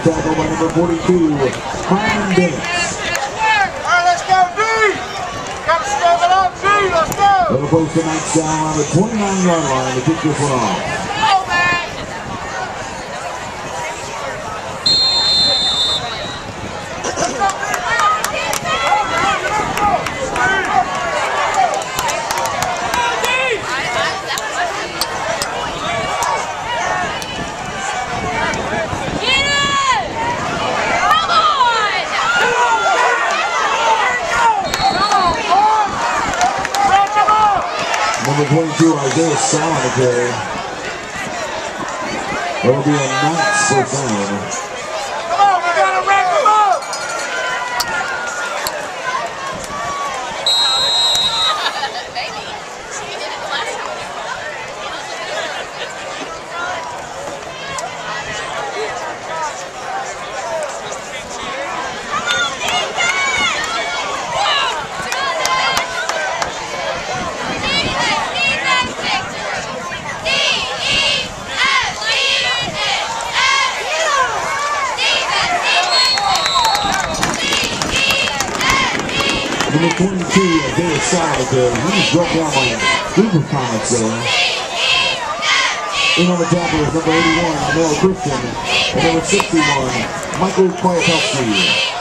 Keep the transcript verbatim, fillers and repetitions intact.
tackle by number forty-two, Ryan Dennis. Alright, let's go, D! Gotta step it up, D, let's go! They'll post the Knights down on the twenty-nine yard line to kick this one off. Number twenty-two, Isaiah Salamaker. There will be a Knights first down. Come on, we gotta wrap him up! Number twenty-two, Isaiah Salamaker. He just dropped down by Clayton Comets there. In on the tackle is number eighty-one, Mel Christian. And number sixty-one, Michael Pinkowski.